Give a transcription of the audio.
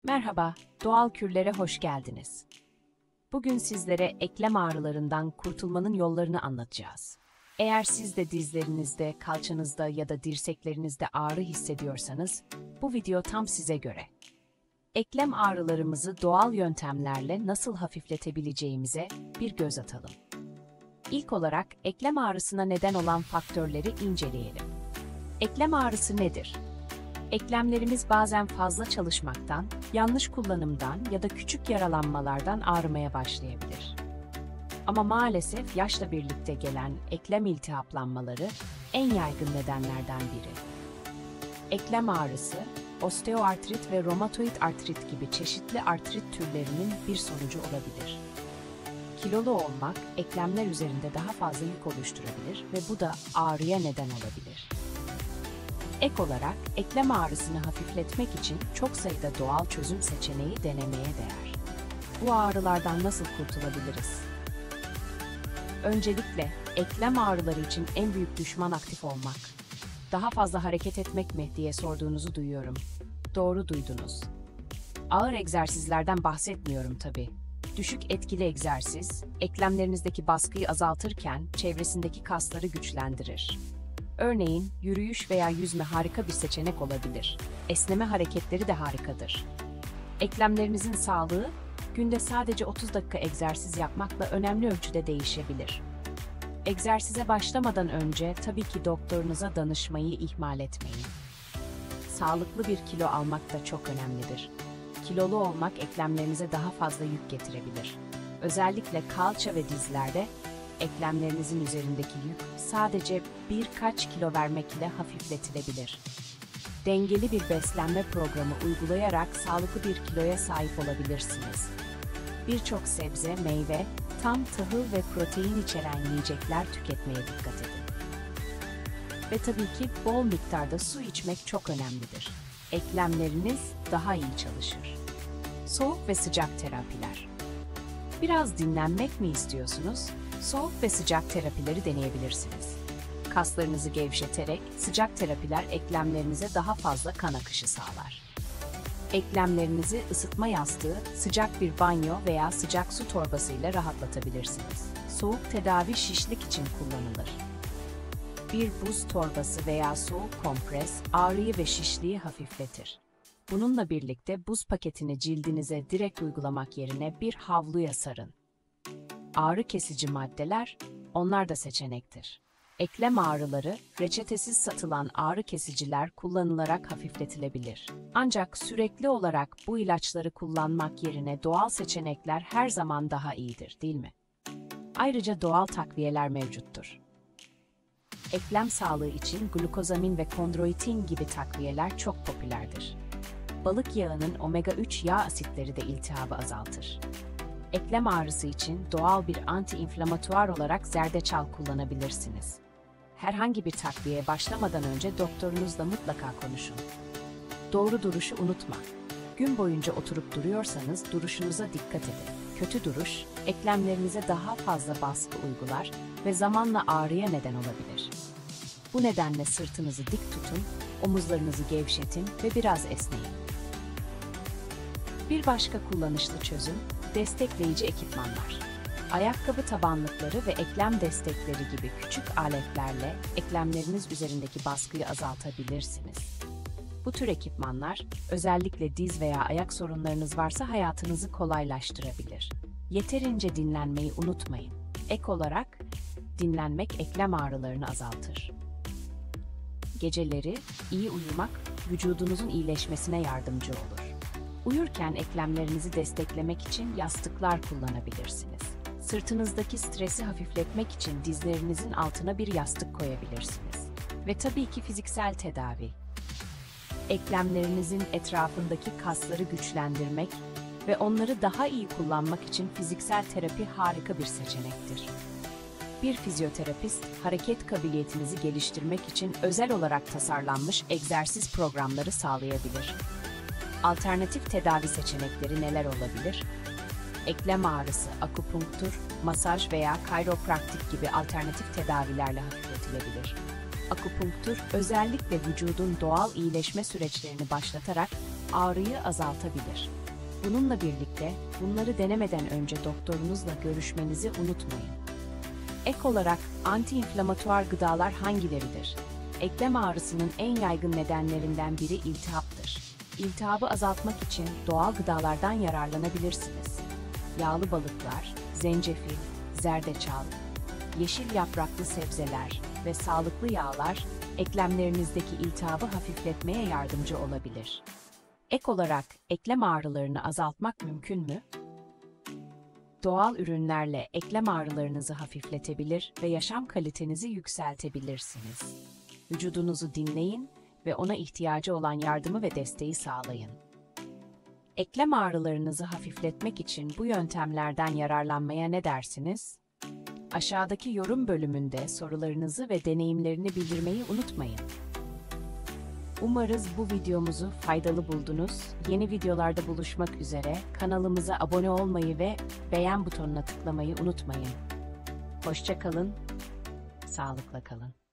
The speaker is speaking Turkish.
Merhaba, doğal kürlere hoş geldiniz. Bugün sizlere eklem ağrılarından kurtulmanın yollarını anlatacağız. Eğer siz de dizlerinizde, kalçanızda ya da dirseklerinizde ağrı hissediyorsanız, bu video tam size göre. Eklem ağrılarımızı doğal yöntemlerle nasıl hafifletebileceğimize bir göz atalım. İlk olarak eklem ağrısına neden olan faktörleri inceleyelim. Eklem ağrısı nedir? Eklemlerimiz bazen fazla çalışmaktan, yanlış kullanımdan ya da küçük yaralanmalardan ağrımaya başlayabilir. Ama maalesef yaşla birlikte gelen eklem iltihaplanmaları en yaygın nedenlerden biri. Eklem ağrısı, osteoartrit ve romatoid artrit gibi çeşitli artrit türlerinin bir sonucu olabilir. Kilolu olmak, eklemler üzerinde daha fazla yük oluşturabilir ve bu da ağrıya neden olabilir. Ek olarak, eklem ağrısını hafifletmek için çok sayıda doğal çözüm seçeneği denemeye değer. Bu ağrılardan nasıl kurtulabiliriz? Öncelikle, eklem ağrıları için en büyük düşman aktif olmak. Daha fazla hareket etmek mi diye sorduğunuzu duyuyorum. Doğru duydunuz. Ağır egzersizlerden bahsetmiyorum tabii. Düşük etkili egzersiz, eklemlerinizdeki baskıyı azaltırken çevresindeki kasları güçlendirir. Örneğin, yürüyüş veya yüzme harika bir seçenek olabilir. Esneme hareketleri de harikadır. Eklemlerinizin sağlığı, günde sadece 30 dakika egzersiz yapmakla önemli ölçüde değişebilir. Egzersize başlamadan önce tabii ki doktorunuza danışmayı ihmal etmeyin. Sağlıklı bir kilo almak da çok önemlidir. Kilolu olmak eklemlerinize daha fazla yük getirebilir. Özellikle kalça ve dizlerde, eklemlerinizin üzerindeki yük sadece birkaç kilo vermek ile hafifletilebilir. Dengeli bir beslenme programı uygulayarak sağlıklı bir kiloya sahip olabilirsiniz. Birçok sebze, meyve, tam tahıl ve protein içeren yiyecekler tüketmeye dikkat edin. Ve tabii ki bol miktarda su içmek çok önemlidir. Eklemleriniz daha iyi çalışır. Soğuk ve sıcak terapiler. Biraz dinlenmek mi istiyorsunuz? Soğuk ve sıcak terapileri deneyebilirsiniz. Kaslarınızı gevşeterek sıcak terapiler eklemlerinize daha fazla kan akışı sağlar. Eklemlerinizi ısıtma yastığı, sıcak bir banyo veya sıcak su torbası ile rahatlatabilirsiniz. Soğuk tedavi şişlik için kullanılır. Bir buz torbası veya soğuk kompres ağrıyı ve şişliği hafifletir. Bununla birlikte buz paketini cildinize direkt uygulamak yerine bir havluya sarın. Ağrı kesici maddeler, onlar da seçenektir. Eklem ağrıları, reçetesiz satılan ağrı kesiciler kullanılarak hafifletilebilir. Ancak sürekli olarak bu ilaçları kullanmak yerine doğal seçenekler her zaman daha iyidir, değil mi? Ayrıca doğal takviyeler mevcuttur. Eklem sağlığı için glukozamin ve kondroitin gibi takviyeler çok popülerdir. Balık yağının omega-3 yağ asitleri de iltihabı azaltır. Eklem ağrısı için doğal bir anti-inflamatuar olarak zerdeçal kullanabilirsiniz. Herhangi bir takviyeye başlamadan önce doktorunuzla mutlaka konuşun. Doğru duruşu unutma. Gün boyunca oturup duruyorsanız duruşunuza dikkat edin. Kötü duruş, eklemlerinize daha fazla baskı uygular ve zamanla ağrıya neden olabilir. Bu nedenle sırtınızı dik tutun, omuzlarınızı gevşetin ve biraz esneyin. Bir başka kullanışlı çözüm, destekleyici ekipmanlar. Ayakkabı tabanlıkları ve eklem destekleri gibi küçük aletlerle eklemleriniz üzerindeki baskıyı azaltabilirsiniz. Bu tür ekipmanlar, özellikle diz veya ayak sorunlarınız varsa hayatınızı kolaylaştırabilir. Yeterince dinlenmeyi unutmayın. Ek olarak, dinlenmek eklem ağrılarını azaltır. Geceleri iyi uyumak, vücudunuzun iyileşmesine yardımcı olur. Uyurken eklemlerinizi desteklemek için yastıklar kullanabilirsiniz. Sırtınızdaki stresi hafifletmek için dizlerinizin altına bir yastık koyabilirsiniz. Ve tabii ki fiziksel tedavi. Eklemlerinizin etrafındaki kasları güçlendirmek ve onları daha iyi kullanmak için fiziksel terapi harika bir seçenektir. Bir fizyoterapist, hareket kabiliyetinizi geliştirmek için özel olarak tasarlanmış egzersiz programları sağlayabilir. Alternatif tedavi seçenekleri neler olabilir? Eklem ağrısı, akupunktur, masaj veya kayropraktik gibi alternatif tedavilerle hafifletilebilir. Akupunktur, özellikle vücudun doğal iyileşme süreçlerini başlatarak ağrıyı azaltabilir. Bununla birlikte bunları denemeden önce doktorunuzla görüşmenizi unutmayın. Ek olarak antiinflamatuar gıdalar hangileridir? Eklem ağrısının en yaygın nedenlerinden biri iltihaptır. İltihabı azaltmak için doğal gıdalardan yararlanabilirsiniz. Yağlı balıklar, zencefil, zerdeçal, yeşil yapraklı sebzeler ve sağlıklı yağlar eklemlerinizdeki iltihabı hafifletmeye yardımcı olabilir. Ek olarak eklem ağrılarını azaltmak mümkün mü? Doğal ürünlerle eklem ağrılarınızı hafifletebilir ve yaşam kalitenizi yükseltebilirsiniz. Vücudunuzu dinleyin ve ona ihtiyacı olan yardımı ve desteği sağlayın. Eklem ağrılarınızı hafifletmek için bu yöntemlerden yararlanmaya ne dersiniz? Aşağıdaki yorum bölümünde sorularınızı ve deneyimlerini bildirmeyi unutmayın. Umarız bu videomuzu faydalı buldunuz. Yeni videolarda buluşmak üzere kanalımıza abone olmayı ve beğen butonuna tıklamayı unutmayın. Hoşça kalın, sağlıkla kalın.